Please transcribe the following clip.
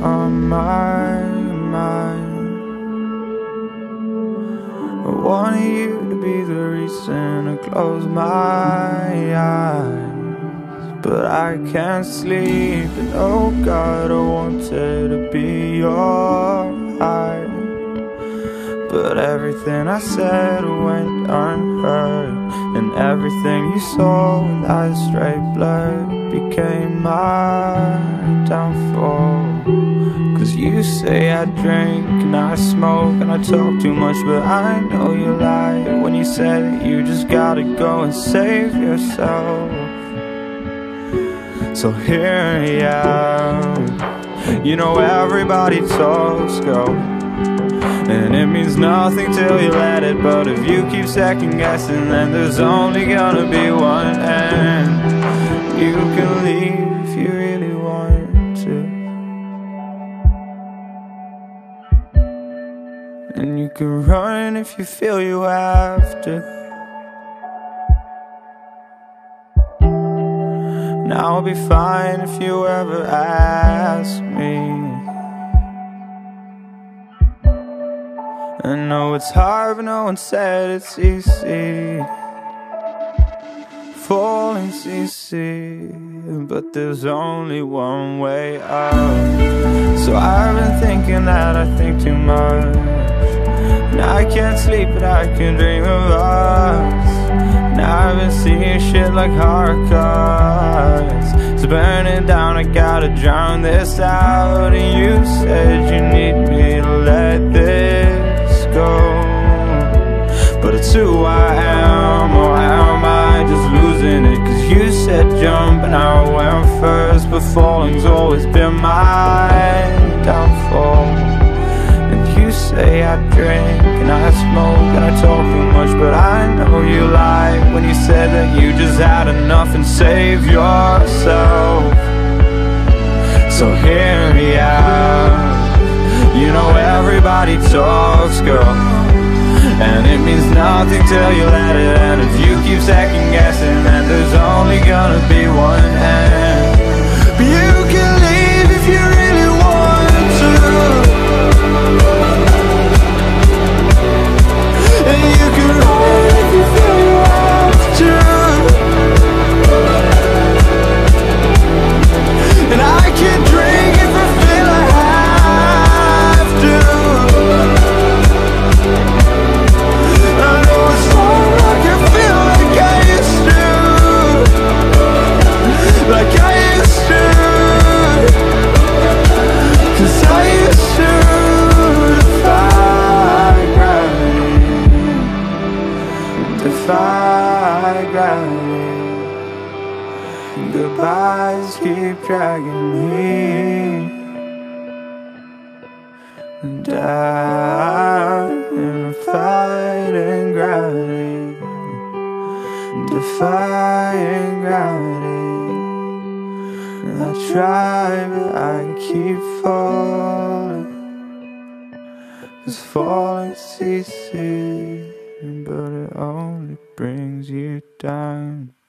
on my mind. I wanted you to be the reason I close my eyes, but I can't sleep, and oh God, I wanted to be your high. But everything I said went unheard, and everything you saw with eyes straight blurred became my downfall. Cause you say I drink and I smoke and I talk too much, but I know you lied when you said that you just gotta go and save yourself. So here I am. You know everybody talks, girl, and it means nothing till you let it. But if you keep second guessing, then there's only gonna be one end. You can leave if you really want to, and you can run if you feel you have to. Now I'll be fine if you ever ask me. I know it's hard, but no one said it's easy. Falling's easy, but there's only one way up. So I've been thinking that I think too much, and I can't sleep, but I can dream of us. Now I've been seeing shit like hard cuts. It's burning down, I gotta drown this out. And you said you need me to let this go, but it's who I am, or am I just losing it? Cause you said jump and I went first, but falling's always been my downfall. And you say I drink and I smoke and I talk too much, but I know you lied when you said that you just had enough and save yourself. So hear me out. You know everybody talks, girl, and it means nothing till you let it. And if you keep second guessing, then there's only gonna be one end. But you can leave if you really want to, and you can run if you feel you have to. And I can drink if I feel I have to. I know it's hard, I can feel like I used to, like I used to. Cause I used to defy gravity, defy gravity. Goodbyes keep dragging me down in a fighting gravity, defying gravity. I try, but I keep falling. Cause falling's easy, but it only brings you down.